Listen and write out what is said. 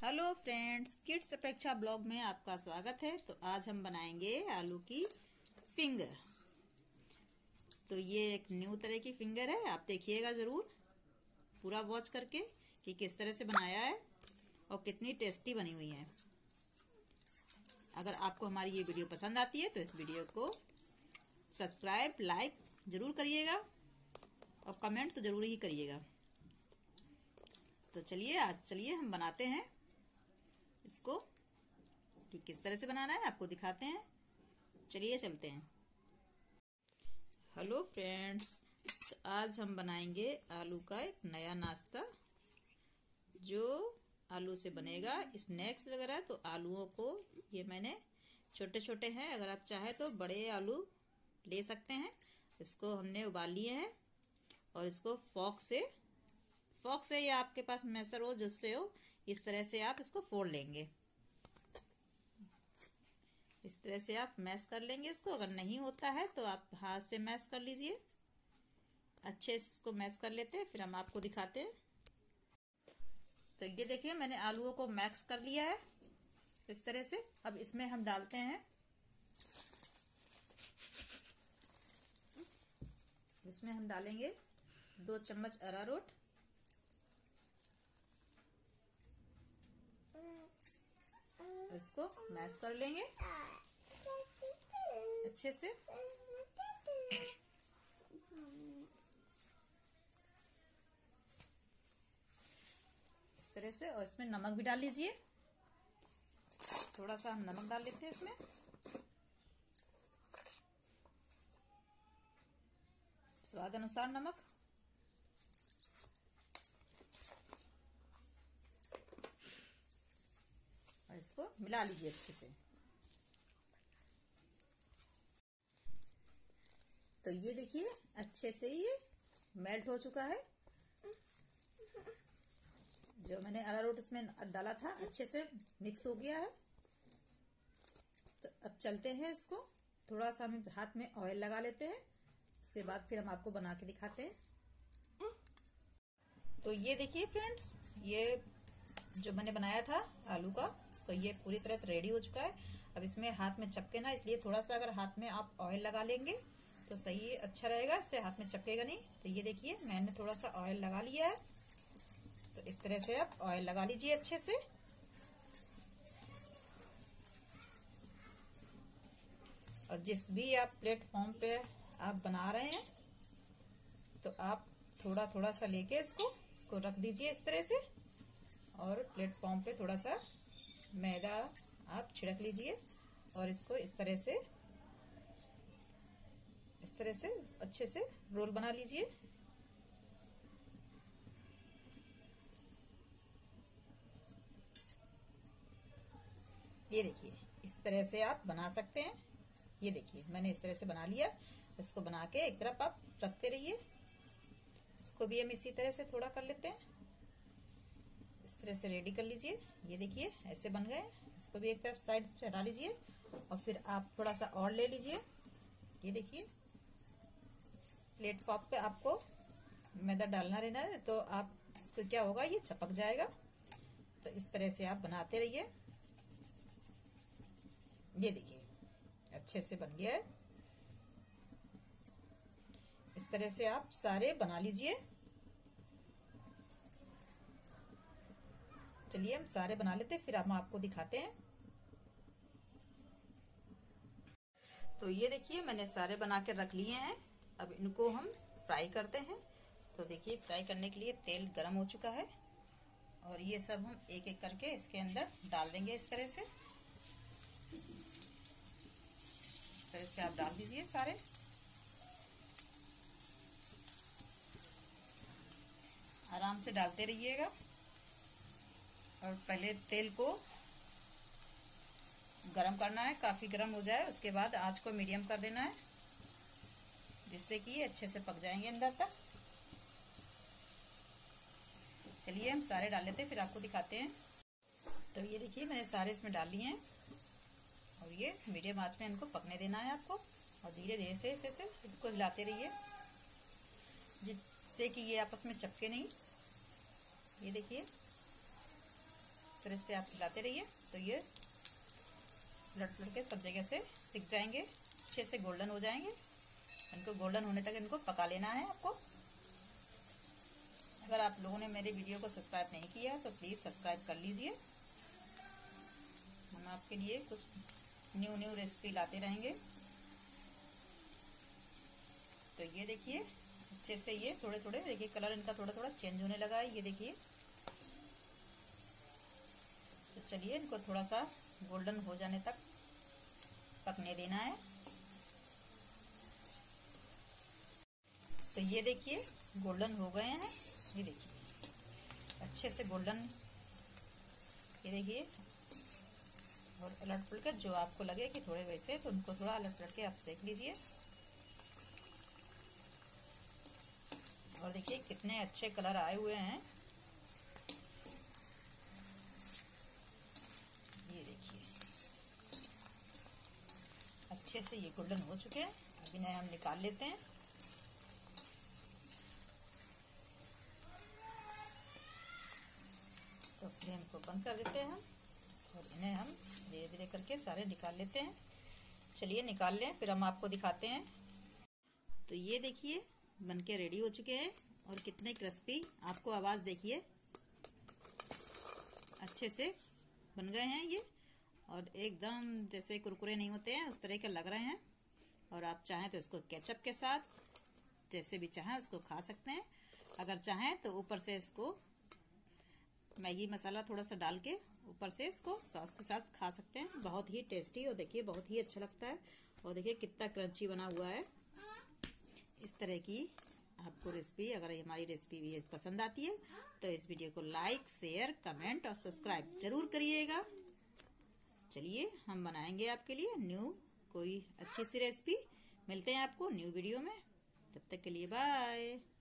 Hello friends, kids Apeksha blog में आपका स्वागत है। तो आज हम बनाएंगे आलू की फिंगर। तो ये एक न्यू तरह की फिंगर है, आप देखिएगा ज़रूर पूरा वॉच करके कि किस तरह से बनाया है और कितनी टेस्टी बनी हुई है। अगर आपको हमारी ये वीडियो पसंद आती है तो इस वीडियो को सब्सक्राइब लाइक ज़रूर करिएगा और कमेंट तो ज़रूर ही करिएगा। तो चलिए हम बनाते हैं इसको कि किस तरह से बनाना है, आपको दिखाते हैं। चलिए चलते हैं। हेलो फ्रेंड्स, आज हम बनाएंगे आलू का एक नया नाश्ता जो आलू से बनेगा। स्नैक्स वगैरह तो आलूओं को ये मैंने छोटे छोटे हैं, अगर आप चाहें तो बड़े आलू ले सकते हैं। इसको हमने उबाल लिए हैं और इसको फॉक से या आपके पास मैसर हो जिससे हो, इस तरह से आप इसको फोड़ लेंगे। इस तरह से आप मैश कर लेंगे इसको। अगर नहीं होता है तो आप हाथ से मैश कर लीजिए। अच्छे से इसको मैश कर लेते हैं, फिर हम आपको दिखाते हैं। तो ये देखिए मैंने आलूओं को मैश कर लिया है इस तरह से। अब इसमें हम डालते हैं, इसमें हम डालेंगे 2 चम्मच अरारोट, इसको मैश कर लेंगे अच्छे से। इस तरह से। और इसमें नमक भी डाल लीजिए, थोड़ा सा हम नमक डाल लेते हैं इसमें। स्वाद अनुसार नमक। और इसको मिला लीजिए अच्छे से। तो ये देखिए अच्छे से ये मेल्ट हो चुका है। जो मैंने अरारोट इसमें डाला था अच्छे से मिक्स हो गया है। तो अब चलते हैं इसको, थोड़ा सा हम हाथ में ऑयल लगा लेते हैं, उसके बाद फिर हम आपको बना के दिखाते हैं। तो ये देखिए फ्रेंड्स, ये जो मैंने बनाया था आलू का, तो ये पूरी तरह रेडी हो चुका है। अब इसमें हाथ में चपके ना, इसलिए थोड़ा सा अगर हाथ में आप ऑयल लगा लेंगे तो सही अच्छा रहेगा, इससे हाथ में चपकेगा नहीं। तो ये देखिए मैंने थोड़ा सा ऑयल लगा लिया है। तो इस तरह से आप ऑयल लगा लीजिए अच्छे से। और जिस भी आप प्लेटफॉर्म पे आप बना रहे हैं तो आप थोड़ा थोड़ा सा लेके इसको रख दीजिए इस तरह से। और प्लेटफॉर्म पे थोड़ा सा मैदा आप छिड़क लीजिए और इसको इस तरह से अच्छे से रोल बना लीजिए। ये देखिए इस तरह से आप बना सकते हैं। ये देखिए मैंने इस तरह से बना लिया। इसको बना के एक तरफ आप रखते रहिए। इसको भी हम इसी तरह से थोड़ा कर लेते हैं, इस तरह से रेडी कर लीजिए। ये देखिए ऐसे बन गए। इसको भी एक तरफ साइड से हटा लीजिए और फिर आप थोड़ा सा और ले लीजिए। ये देखिए प्लेटफॉर्म पे आपको मैदा डालना रहना है, तो आप इसको क्या होगा, ये चपक जाएगा। तो इस तरह से आप बनाते रहिए। ये देखिए अच्छे से बन गया है। इस तरह से आप सारे बना लीजिए। चलिए हम सारे बना लेते हैं, फिर हम आपको दिखाते हैं। तो ये देखिए मैंने सारे बना के रख लिए हैं। अब इनको हम फ्राई करते हैं। तो देखिए फ्राई करने के लिए तेल गरम हो चुका है और ये सब हम एक एक करके इसके अंदर डाल देंगे। इस तरह से आप डाल दीजिए सारे। आराम से डालते रहिएगा और पहले तेल को गरम करना है, काफ़ी गरम हो जाए उसके बाद आंच को मीडियम कर देना है, जिससे कि ये अच्छे से पक जाएंगे अंदर तक। चलिए हम सारे डाल लेते हैं, फिर आपको दिखाते हैं। तो ये देखिए मैंने सारे इसमें डाल लिए हैं और ये मीडियम आंच में इनको पकने देना है आपको। और धीरे धीरे से ऐसे इसको हिलाते रहिए जिससे कि ये आपस में चिपके नहीं। ये देखिए फिर इससे आप हिलाते रहिए तो ये लट के सब जगह से सिक जाएंगे, अच्छे से गोल्डन हो जाएंगे। इनको गोल्डन होने तक इनको पका लेना है आपको। अगर आप लोगों ने मेरे वीडियो को सब्सक्राइब नहीं किया तो प्लीज़ सब्सक्राइब कर लीजिए। हम आपके लिए कुछ न्यू रेसिपी लाते रहेंगे। तो ये देखिए अच्छे से ये थोड़े थोड़े देखिए कलर इनका थोड़ा थोड़ा चेंज होने लगा है, ये देखिए। तो चलिए इनको थोड़ा सा गोल्डन हो जाने तक पकने देना है। तो ये देखिए गोल्डन हो गए हैं, ये देखिए अच्छे से गोल्डन, ये देखिए। और अलट पलट के जो आपको लगे कि थोड़े वैसे तो उनको थोड़ा अलट पलट के आप सेक लीजिए। और देखिए कितने अच्छे कलर आए हुए हैं, ये देखिए अच्छे से ये गोल्डन हो चुके हैं। अब इन्हें हम निकाल लेते हैं। तो फ्लेम को बंद कर देते हैं हम और इन्हें हम धीरे धीरे करके सारे निकाल लेते हैं। चलिए निकाल लें, फिर हम आपको दिखाते हैं। तो ये देखिए बनके रेडी हो चुके हैं और कितने क्रिस्पी, आपको आवाज़ देखिए, अच्छे से बन गए हैं ये। और एकदम जैसे कुरकुरे नहीं होते हैं उस तरह के लग रहे हैं। और आप चाहें तो इसको केचप के साथ जैसे भी चाहें उसको खा सकते हैं। अगर चाहें तो ऊपर से इसको मैगी मसाला थोड़ा सा डाल के ऊपर से इसको सॉस के साथ खा सकते हैं। बहुत ही टेस्टी और देखिए बहुत ही अच्छा लगता है। और देखिए कितना क्रंची बना हुआ है। इस तरह की आपको रेसिपी, अगर हमारी रेसिपी भी पसंद आती है तो इस वीडियो को लाइक, शेयर, कमेंट और सब्सक्राइब जरूर करिएगा। चलिए हम बनाएंगे आपके लिए न्यू कोई अच्छी सी रेसिपी। मिलते हैं आपको न्यू वीडियो में, तब तक के लिए बाय।